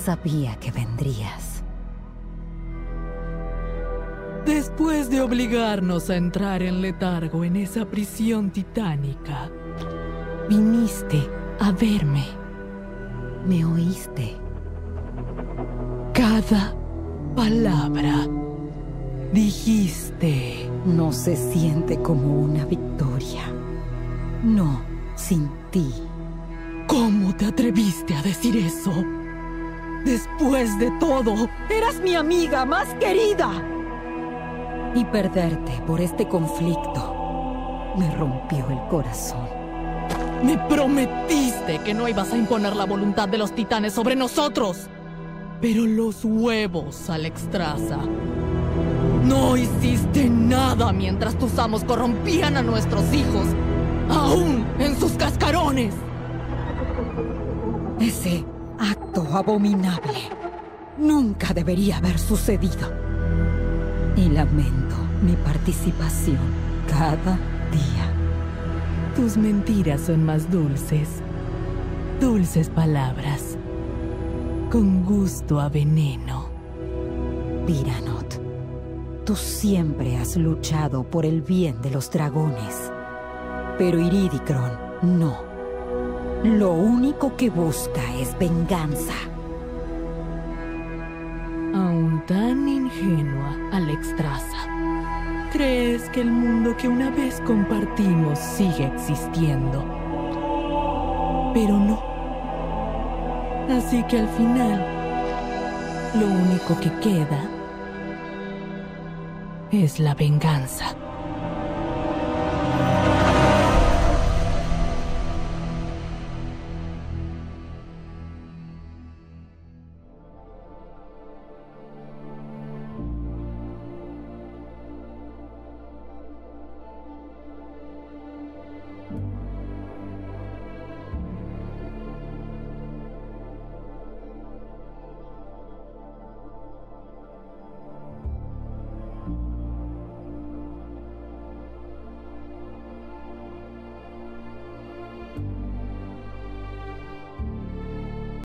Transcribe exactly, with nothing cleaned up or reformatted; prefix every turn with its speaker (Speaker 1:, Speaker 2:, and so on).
Speaker 1: Sabía que vendrías.
Speaker 2: Después de obligarnos a entrar en letargo en esa prisión titánica, viniste a verme.
Speaker 1: Me oíste.
Speaker 2: Cada palabra dijiste.
Speaker 1: No se siente como una victoria. No, sin ti.
Speaker 2: ¿Cómo te atreviste a decir eso? Después de todo, eras mi amiga más querida.
Speaker 1: Y perderte por este conflicto me rompió el corazón.
Speaker 2: Me prometiste que no ibas a imponer la voluntad de los titanes sobre nosotros. Pero los huevos, Alexstrasza. No hiciste nada mientras tus amos corrompían a nuestros hijos, aún en sus cascarones.
Speaker 1: Ese acto abominable nunca debería haber sucedido. Y lamento mi participación cada día.
Speaker 2: Tus mentiras son más dulces. Dulces palabras. Con gusto a veneno.
Speaker 1: Tyranod, tú siempre has luchado por el bien de los dragones. Pero Iridikron no. Lo único que busca es venganza.
Speaker 2: Aún tan ingenua, Alexstrasza. ¿Crees que el mundo que una vez compartimos sigue existiendo? Pero no. Así que al final, lo único que queda es la venganza.